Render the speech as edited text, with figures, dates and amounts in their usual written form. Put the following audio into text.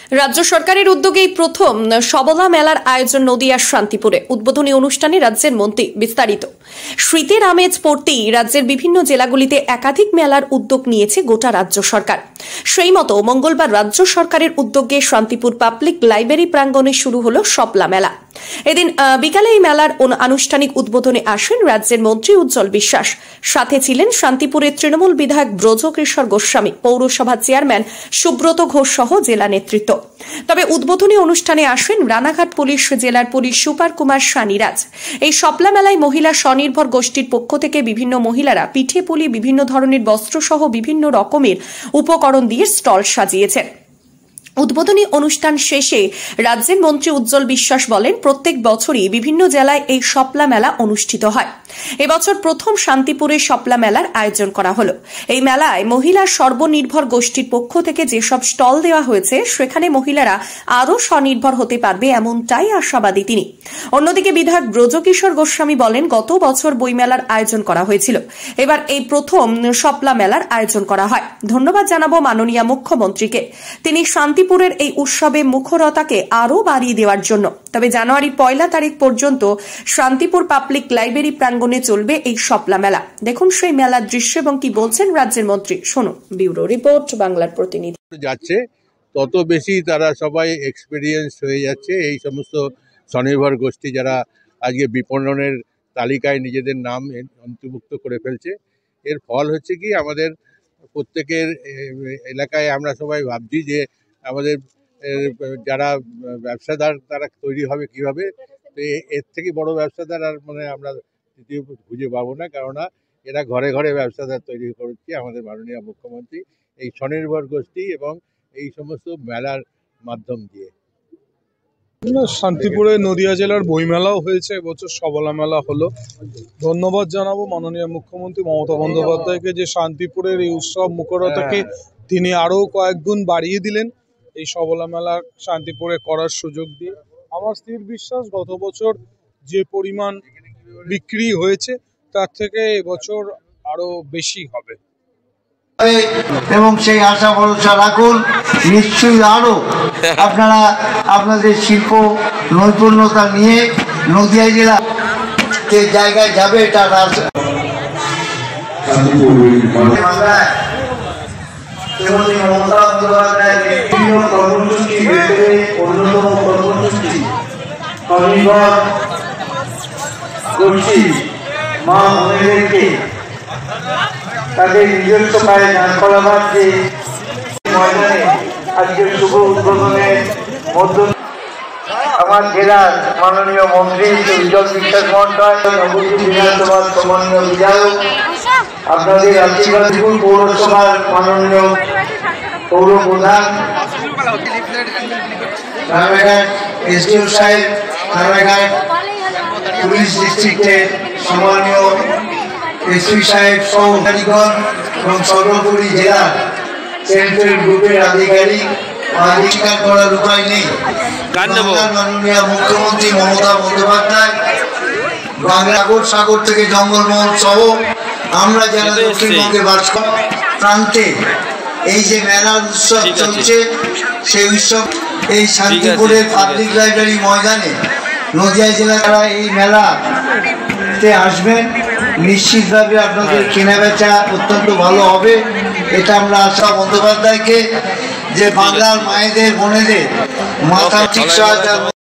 রাজ্য সরকারের উদ্যোগেই প্রথম সবলা মেলার আয়োজন নদিয়ার শান্তিপুরে। উদ্বোধনী অনুষ্ঠানে রাজ্যের মন্ত্রী। বিস্তারিত। শীতের আমেজ পড়তেই রাজ্যের বিভিন্ন জেলাগুলিতে একাধিক মেলার উদ্যোগ নিয়েছে গোটা রাজ্য সরকার। সেই মতো মঙ্গলবার রাজ্য সরকারের উদ্যোগে শান্তিপুর পাবলিক লাইব্রেরি প্রাঙ্গণে শুরু হলো সবলা মেলা। এদিন বিকালে এই মেলার আনুষ্ঠানিক উদ্বোধনে আসেন রাজ্যের মন্ত্রী উজ্জ্বল বিশ্বাস। সাথে ছিলেন শান্তিপুরের তৃণমূল বিধায়ক ব্রজকিশোর গোস্বামী, পৌরসভা চেয়ারম্যান সুব্রত ঘোষ সহ জেলা নেতৃত্ব। তবে উদ্বোধনী অনুষ্ঠানে আসেন রানাঘাট পুলিশ জেলার পুলিশ সুপার কুমার সানিরাজ। এই সবলা মেলায় মহিলা স্বনির্ভর গোষ্ঠীর পক্ষ থেকে বিভিন্ন মহিলারা পিঠে পুলি, বিভিন্ন ধরনের বস্ত্র সহ বিভিন্ন রকমের উপকরণ দিয়ে স্টল সাজিয়েছেন। উদ্বোধনী অনুষ্ঠান শেষে রাজ্যের মন্ত্রী উজ্জ্বল বিশ্বাস বলেন, প্রত্যেক বছরই বিভিন্ন জেলায় এই সবলা মেলা অনুষ্ঠিত হয়। এবছর প্রথম শান্তিপুরে সবলা মেলার আয়োজন করা হলো। এই মেলায় মহিলা সর্বনির্ভর গোষ্ঠীর পক্ষ থেকে যেসব স্টল দেওয়া হয়েছে, সেখানে মহিলারা আরও স্বনির্ভর হতে পারবে, এমনটাই আশাবাদী তিনি। অন্যদিকে বিধায়ক ব্রজকিশোর গোস্বামী বলেন, গত বছর বইমেলার আয়োজন করা হয়েছিল, এবার এই প্রথম সবলা মেলার আয়োজন করা হয়। ধন্যবাদ জানাবো মাননীয় মুখ্যমন্ত্রীকে, তিনি শান্তিপুরের এই উৎসবে মুখরতাকে আরও বাড়িয়ে দেওয়ার জন্য। তবে জানুয়ারি 1 তারিখ পর্যন্ত শান্তিপুর পাবলিক লাইব্রেরি প্রাঙ্গণে চলবে এই সবলা মেলা। দেখুন সেই মেলার দৃশ্য এবং কি বলছেন রাজ্যের মন্ত্রী, শুনুন। ব্যুরো রিপোর্ট, বাংলার প্রতিনিধি। যাচ্ছে তত বেশি তারা সবাই এক্সপেরিয়েন্স হয়ে যাচ্ছে। এই সমস্ত স্বনির্ভর গোষ্ঠী যারা আজকে বিপণনের তালিকায় নিজেদের নাম অন্তর্ভুক্ত করে ফেলছে, এর ফল হচ্ছে কি আমাদের প্রত্যেকের এলাকায় আমরা সবাই ভাবছি যে আমাদের যারা ব্যবসাদার তারা তৈরি হবে কিভাবে। তো এর থেকে বড় ব্যবসাদার আর আমরা তৃতীয় খুঁজে পাবো না, কেননা এরা ঘরে ঘরে ব্যবসাদার তৈরি করছে আমাদের মাননীয় মুখ্যমন্ত্রী এই স্বনির্ভর গোষ্ঠী এবং এই সমস্ত মেলার মাধ্যম দিয়ে। শান্তিপুরে নদিয়া জেলার বইমেলাও হয়েছে, এবছর সবলা মেলা হলো। ধন্যবাদ জানাবো মাননীয় মুখ্যমন্ত্রী মমতা বন্দ্যোপাধ্যায়কে, যে শান্তিপুরের এই উৎসব মুখরতাকে তিনি আরও কয়েক গুণ বাড়িয়ে দিলেন এই সবলা মেলা শান্তিপুরে করার সুযোগ দিয়ে। আমার স্থির বিশ্বাস, গত বছর যে পরিমাণ বিক্রি হয়েছে তার থেকে এবছর আরো বেশি হবে এবং সেই আশা ভরসা রাখুন, নিশ্চয়ই আরো আপনারা আপনাদের শিল্প নৈপুণ্যতা নিয়ে নদিয়া জেলা যে জায়গায় যাবে এটা মা মহিলাদেরকে তাদের নিজস্ব পায়ে দাঁড় করাবার যে ময়দানে আজকের শুভ উদ্বোধনের মধ্য আমার জেলার মাননীয় মন্ত্রী উজ্জ্বল বিশ্বাস মহাশয়, নবদ্বীপ বিধানসভার সম্মানীয় বিধায়ক, আপনাদের আশীর্বাদ, পৌরসভার মাননীয় পৌর প্রধান, রানাঘাট এসডিও সাহেব, রানাঘাট পুলিশ ডিস্ট্রিক্টের সম্মানীয় এসপি সাহেব সহ অধিকারীগণ এবং সর্বোপরি জেলার সেন্ট্রাল গ্রুপের আধিকারিক, আবিষ্কার করার উপায় নেই মাননীয় মুখ্যমন্ত্রী মমতা বন্দ্যোপাধ্যায় বাংলা সাগর থেকে জঙ্গলমহল সহ আমরা যারা দক্ষিণবঙ্গে বাস প্রান্তে এই যে মেলার উৎসব চলছে, সেই উৎসব এই শান্তিপুরের পাবলিক লাইব্রেরি ময়দানে নদিয়া জেলারা এই মেলাতে আসবেন, নিশ্চিতভাবে আপনাদের কেনাবেচা অত্যন্ত ভালো হবে। এটা আমরা আশা বন্দ্যোপাধ্যায়কে, যে বাংলার মায়েদের বোনেদের মাথা চিকিৎসা